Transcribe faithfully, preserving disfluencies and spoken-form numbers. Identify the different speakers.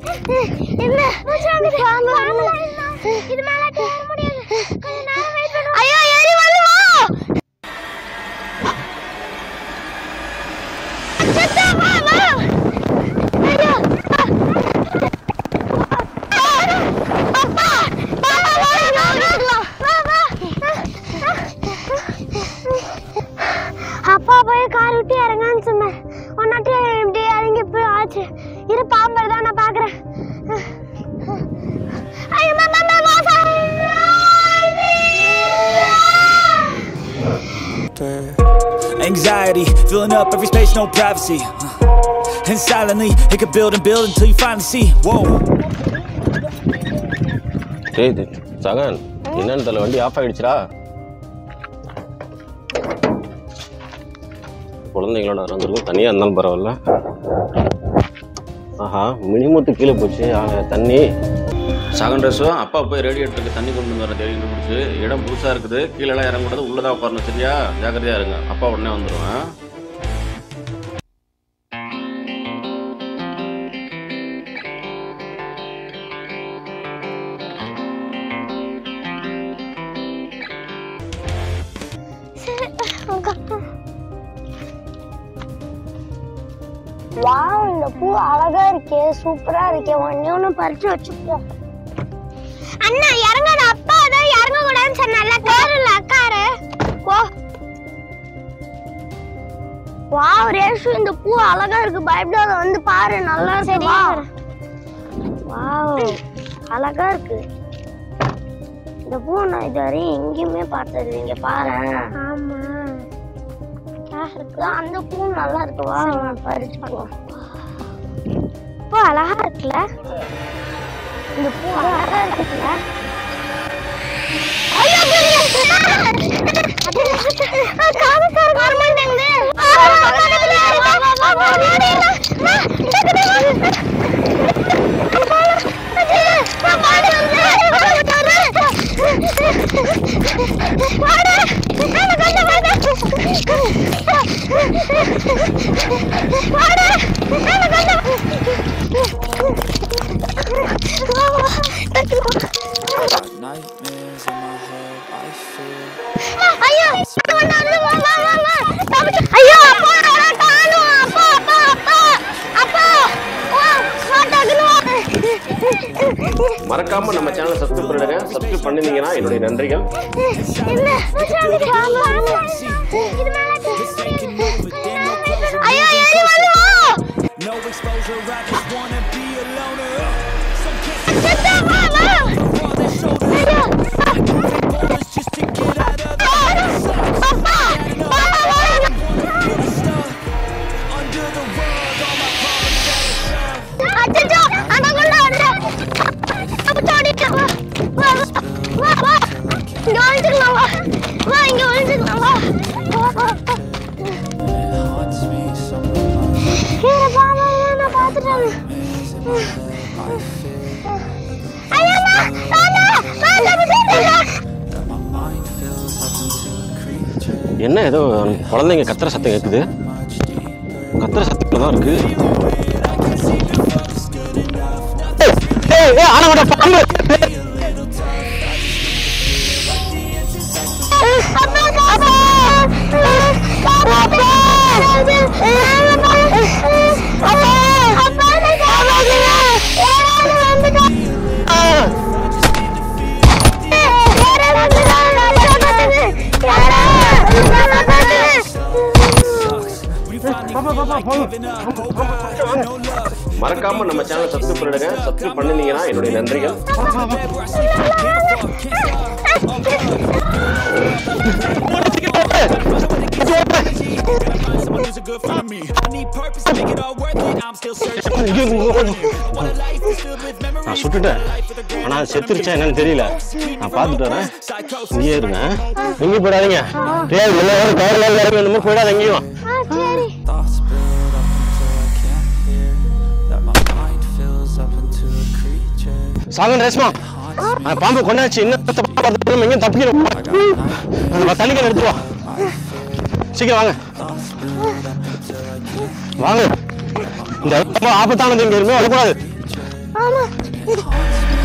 Speaker 1: என்ன இது மேல ஏற முடியாது. நான் வெயிட் பண்ணுவேன். ஐயோ ஏறி வருவா. சத்தா வா வா. ஐயோ. அப்பா வா வா வா வா. அப்பா போய் கார் விட்டு இறங்கான்னு சொன்னேன். ஒன்னாட்டி இப்படி இறங்கி போய் ஆச்சு. இரு பாம்பர் தான் நான் பாக்குறேன்.
Speaker 2: Anxiety, filling up every space, no privacy. And silently, it could build and build until you finally see. Whoa.
Speaker 3: Hey, Sagan, என்னன்னு தெரியல வண்டி ஆஃப் ஆயிடுச்சுடா. குழந்தைங்களோட நடந்துருக்கும் தனியாக இருந்தாலும் பரவாயில்ல. ஆஹா மினிமத்து கீழே போச்சு தண்ணி.
Speaker 4: சகன் ட்ரெஸ்ஸோ அப்பா போய் ரேடியேட்டருக்கு தண்ணி கொண்டு வர தேடி பிடிச்சி இடம் புதுசாக இருக்குது, கீழெல்லாம் இறங்கக்கூடாது, உள்ளதாக உட்காரணும். சரியா? ஜாக்கிரதையாக இருங்க. அப்பா உடனே வந்துடுவேன்.
Speaker 1: வாவ், இந்த பூ அழகா இருக்கே, சூப்பரா இருக்கே. ஒண்ணே ஒண்ணு பறிச்சு வச்சுக்கோ. அண்ணா இறங்காத. அப்பா தான் இறங்க கூடாதுன்னு சொன்னால. காருல அக்காரு போ. வாவ் ரேஷு, இந்த பூ அழகா இருக்கு. பயப்படாத, வந்து பாரு. நல்லா இருக்கு. வாவ் அழகா இருக்கு இந்த பூ. நான் இதுவரை எங்கேயுமே பார்த்தது. இங்க பாரு. ஆமா அந்த பூ நல்லா இருக்கு. வா பறிச்சுக்குவோம். பூ அழகா இருக்குல்ல? இந்த பூ அழகா இருக்குல்ல? ஐயோ காது சார் வரமாட்டேங்குது.
Speaker 2: Nightmares in my head, I feel.
Speaker 1: ஐயோ வா வா வா வா. ஐயோ அப்பா காணோம். அப்பா அப்பா அப்பா அப்பா வா வாடகனோ.
Speaker 3: மறக்காம நம்ம சேனலை சப்ஸ்கிரைப் பண்ணுங்க. சப்ஸ்கிரைப் பண்ணினீங்கன்னா என்னுடைய நன்றிகள்.
Speaker 1: என்ன இது மேல ஐயோ ஏறி வருவா.
Speaker 2: No exposure, I just wanna be a loner.
Speaker 1: சத்தா வா வா. ஐயோ
Speaker 2: Just to get out of
Speaker 1: அப்பா வா வா.
Speaker 2: under the world, all my problems.
Speaker 1: அச்சச்சோ அடகுள்ள அட. அப்ப தோடிட்டு வா வா வா வா. இங்க வந்துடலாம் வா. வா இங்க வந்துடலாம் வா. கீழ பாமா நான் பாத்துட்டேன். ஐயம்மா தானா தானா விடுங்க.
Speaker 3: என்ன ஏதோ குழந்தைங்க கத்துற சத்தம் கேட்குது. கத்துற சத்தம் தான் இருக்கு. மறக்காம நம்ம சேனலை சப்ஸ்கிரைப் பண்ணுங்க. சப்ஸ்கிரைப் பண்ணினீங்கன்னா என்னுடைய நன்றிகள். நான் சுட்டுட்டேன். ஆனா செத்துருச்சா என்னன்னு தெரியல. நான் பாத்துட்டு வரேன். இங்கே இருங்க. எங்கேயும் போயிடாதீங்க. போயிடாத எங்கேயும். சாகன் ரேஸ்மா பாம்பு கொண்டாச்சு. இன்னும் எங்கேயும் தப்பிக்கிறோம். தண்ணிக்கு எடுத்துவா. சீக்கிரம் வாங்க வாங்க. இந்த ஆபத்தானது இங்க இருந்து வரக்கூடாது.
Speaker 1: மாமா